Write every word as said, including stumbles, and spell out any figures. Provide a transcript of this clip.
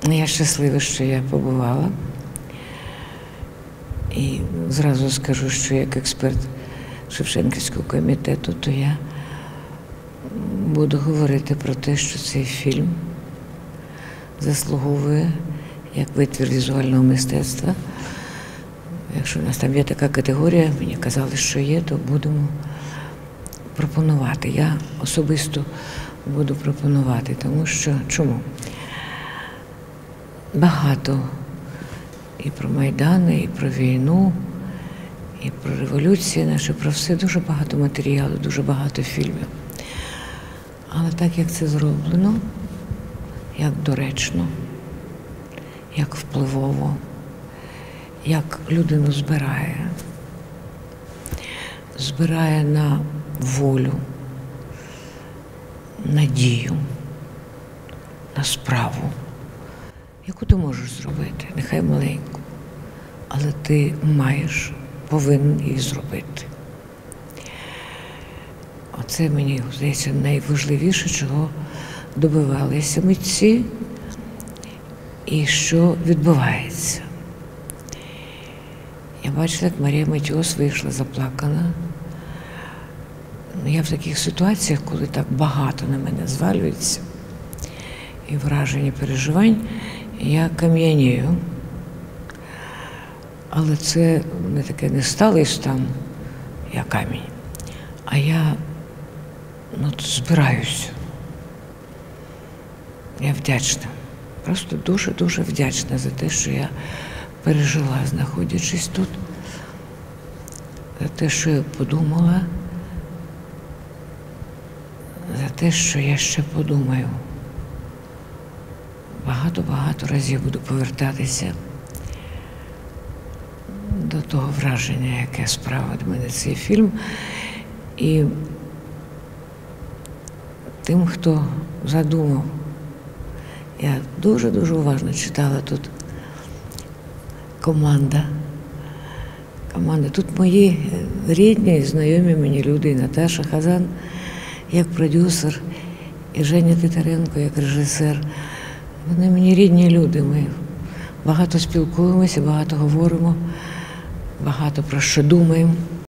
Я щаслива, що я побувала. І зразу скажу, що як експерт Шевченківського комітету, то я буду говорити про те, що цей фільм заслуговує як витвір візуального мистецтва. Якщо у нас там є така категорія, мені казали, що є, то будемо пропонувати. Я особисто буду пропонувати, тому що, чому? Багато і про Майдан, і про війну, і про революцію наші, про все, дуже багато матеріалу, дуже багато фільмів. Але так, як це зроблено, як доречно, як впливово, як людину збирає, збирає на волю, надію, на справу, яку ти можеш зробити, нехай маленьку, але ти маєш, повинен її зробити. Оце, мені здається, найважливіше, чого добивалися митці і що відбувається. Я бачила, як Марія Матіос вийшла заплакана. Я в таких ситуаціях, коли так багато на мене звалюється, і враження переживань, я кам'янію. Але це не таке не сталий стан, я камінь, а я ну, збираюся. Я вдячна. Просто дуже-дуже вдячна за те, що я пережила, знаходячись тут, за те, що я подумала, за те, що я ще подумаю. Багато-багато разів буду повертатися до того враження, яке справив від мене цей фільм. І тим, хто задумав, я дуже-дуже уважно читала тут команда. Команда. Тут мої рідні і знайомі мені люди, і Наташа Хазан як продюсер, і Женя Титаренко як режисер. Вони мені рідні люди. Ми багато спілкуємося, багато говоримо, багато про що думаємо.